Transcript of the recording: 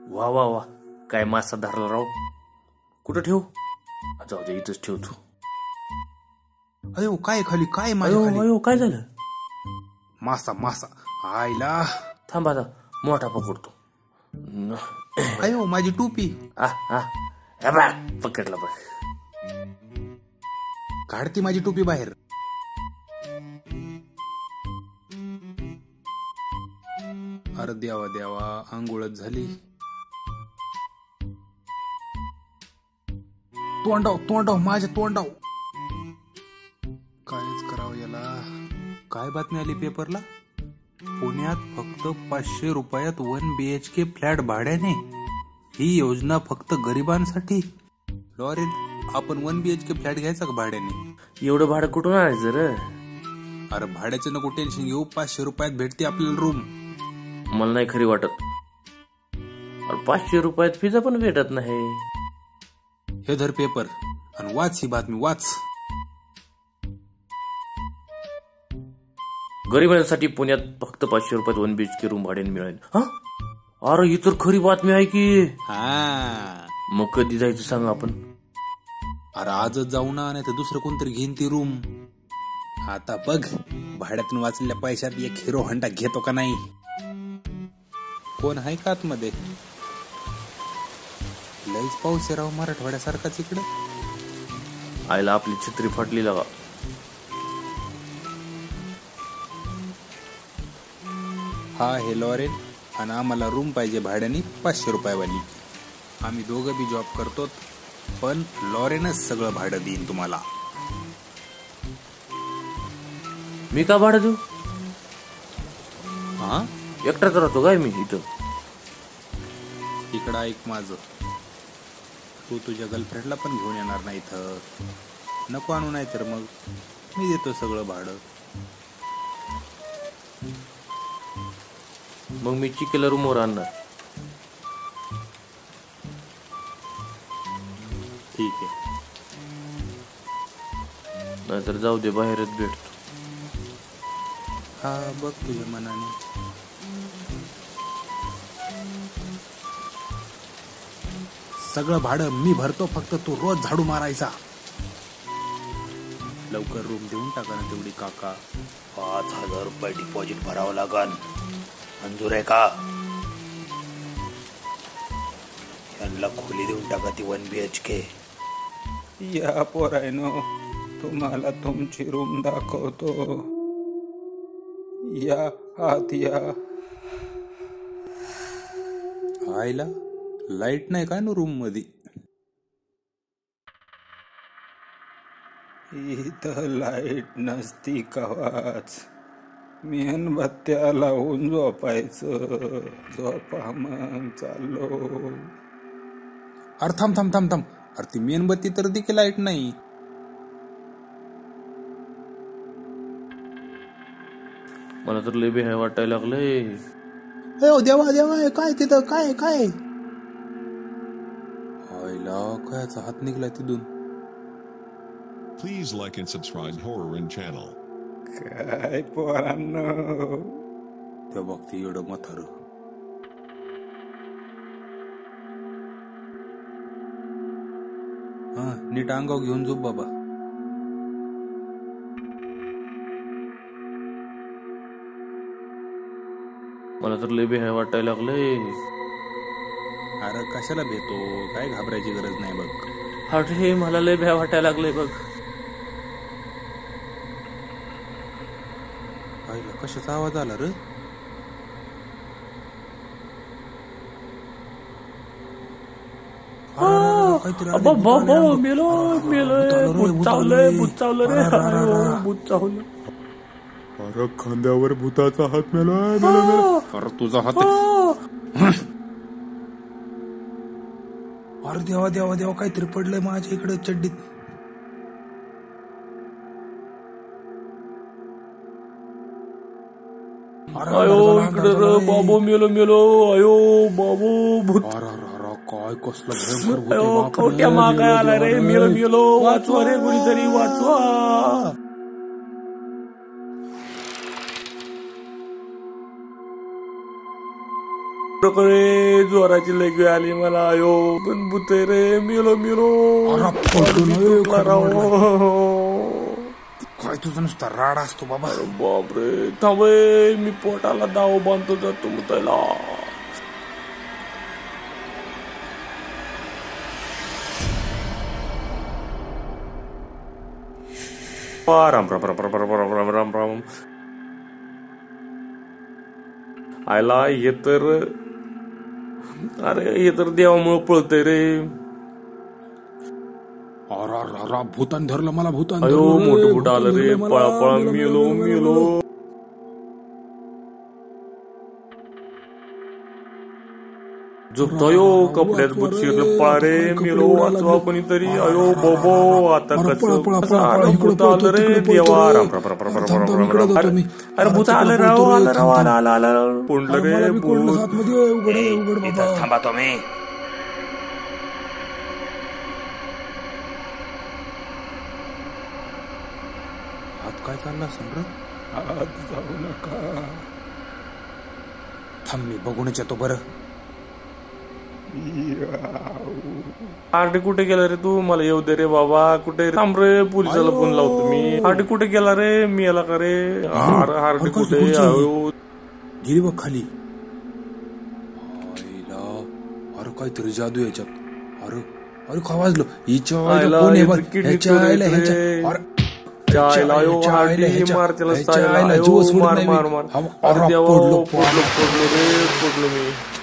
वा वा वा, काय मासा धरला राव. कुठं ठेवू? जाऊ दे, इथंच ठेवतो. अयो काय खाली, काय माझ्या खाली? अयो काय झालं? मासा मासा आईला. थांबा आता, मोठा पकडतो. अयो माझी टोपी. पकडला बघ. काढती माझी टोपी बाहेर. अरे देवा देवा, आंघोळच झाली. तोंडाव माझ्या तोंडाव. कायच करावं याला. काय बातमी आली पेपरला? पुण्यात फक्त 500 रुपयात 1 BHK फ्लॅट भाड्याने. ही योजना फक्त गरिबांसाठी. लॉरेल, आपण 1 BHK फ्लॅट घ्यायचा का भाड्याने? एवढं भाडं कुठून आणायचं रे? अरे भाड्याचं नको टेन्शन घेऊ, 500 रुपयात भेटते आपल्याला रूम. मला नाही खरी वाटत. 500 रुपयात पिझ्झा पण भेटत नाही. हे धर पेपर आणि वाच ही बातमी, वाच. गरिबांसाठी पुण्यात फक्त 500 रुपयात 1 BHK रूम भाड्याने मिळेल. अरे ही तर खरी बातमी आहे की. मग कधी जायचं सांग आपण? अरे आजच जाऊ ना, नाही तर दुसरं कोणतरी घेईन ती रूम. आता बघ, भाड्यातून वाचलेल्या पैशात एक हिरो हंडा घेतो का नाही. कोण आहे का आतमध्ये? लईच पाऊस आहे राव, मराठवाड्यासारखाच इकडं. आईला आपली छत्री फाटली लागा. हा हे लॉरेल, आणि आम्हाला रूम पाहिजे भाड्याने 500 रुपयावाली. आम्ही दोघं बी जॉब करतो, पण लॉरेनच सगळं भाडं देईन तुम्हाला. मी का भाडं देऊ? हा, एकटाच राहतो काय मी इथं? इकडं ऐक माझं. तू तुझ्या गर्लफ्रेंडला पण घेऊन येणार नाही इथं. नको आणू, नाही तर मग मी देतो सगळं भाडं. मग मी चिकेला रूमवर आणणार. ठीक आहे. नाहीतर जाऊ दे, बाहेरच भेटतो. हा बघ तुझ्या मनाने. सगळं भाडं मी भरतो, फक्त तू रोज झाडू मारायचा. लवकर रूम देऊन टाका ना तेवढी काका. 5,000 रुपये डिपॉझिट भरावं लागल. मंजूर आहे का? यांना खोली देऊन टाका ती 1 BHK. या पोरायनो, तुम्हाला तुमची रूम दाखवतो. या आत या. आईला लाईट नाही काय ना रूम मध्ये? इथं लाईट नसती कवाच. मेणबत्त्या लावून झोपायचं. झोपा मग चाललो. अरे थांब थांब थांब थांब. अरे ती मेणबत्ती तर देखील लाईट नाही. मला तर लय भ्या वाटायला लागलंय. देवा देवा, काय तिथं? काय काय? आईला कायचा हात निघलाय तिथून. Please like and subscribe Horror and Channel. काय पोरांनो, ते बघते एवढं म्हातारं. हा, नीट अंगाव घेऊन झोप बाबा. मला तर लय भ्या वाटायला लागलंय. अरे कशाला भेटतो, काय घाबरायची गरज नाही बघ. अरे मला लय भ्या वाटायला लागलंय बघ. आईला कशाचा आवाज आला रे? अरे खांद्यावर भूताचा हात मेलाय. अरे तुझा हात. अरे देवा देवा देवा, काहीतरी पडलंय माझ्या इकडे चड्डीत. अयो इकडे रे बाबू, मेलो मेलो. अयो बाबू भूत. काय कसलं भयंकर भूत आहे बाप. खोट्या मागाय आला रे. मेलो मेलो. वाचवा रे कुणीतरी, वाचवा. रे जोराची लगी आली मला यो पण बुते रे मिलो काय तुझा नुसता राड असतो बाबा. बापरे थांबे मी पोटाला दाव बांधतो जातो मुतायला. राम राम राम राम राम राम राम राम. आयला हे तर अरे हे तर देवामुळे पळतय रे. भूतान धरलं मला भूतान. अयो मोठं बुट आलं रे. पळा पळा मिलो. झोपतोयो कपड्यात बुट शिरलं. पळा रे मिलो वाचवा कोणीतरी. अयो बोबो आता कसं आलं रे देवा. राम राम राम राम राम राम राम. अरे भूत आलं राव आलं कोंडलं रे भूत. थांबा तुम्ही. काय चालला समर. आत जाऊ नका. थांब मी बघूनच येतो बरं. हार्डी कुठे गेला रे तू. मला येऊ दे रे बाबा. कुठे थांब रे पोलिसाला फोन लावतो मी. हार्डी कुठे गेला रे. मी याला का रे. हार्डी कुठे गेली बघ खाली. अरे काहीतरी जादू याच्यात. अरे काय वाजलो हिच्या मार.